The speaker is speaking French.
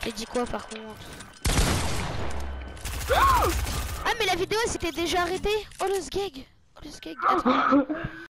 J'ai dit quoi par contre? Ah mais la vidéo elle s'était déjà arrêtée. Oh le sgeg. Oh le sgeg. Attends.